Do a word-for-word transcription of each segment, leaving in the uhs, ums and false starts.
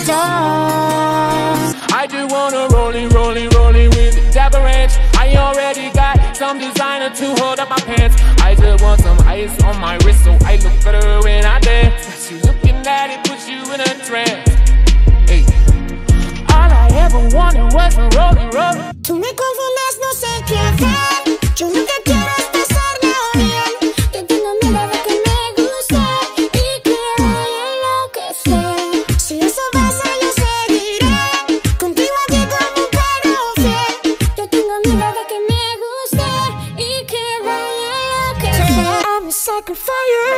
star. I just wanna rolling, rolling, rolling with the Dapper Ranch. I already got some designer to hold up my pants. I just want some ice on my wrist so I look better when I dance. Got you looking at it, puts you in a trance. Hey. All I ever wanted was a rolling, rolling. Tú me confundes, no sé qué hacer. Yo nunca quiero expresarme bien. Yo tengo miedo de que me guste y que vaya a enloquecer. Si eso pasa, yo seguiré contigo aquí como un perro fiel. Yo tengo miedo de que me guste y que vaya a enloquecer. I'm a sucker for you.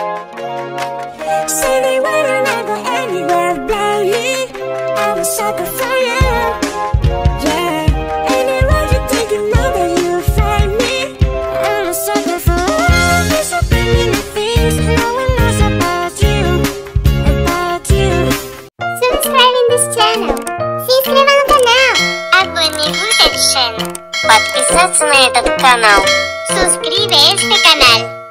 Say they wanna not go anywhere blindly. I'm a sucker for you. Подписаться на этот канал. Suscribe este canal.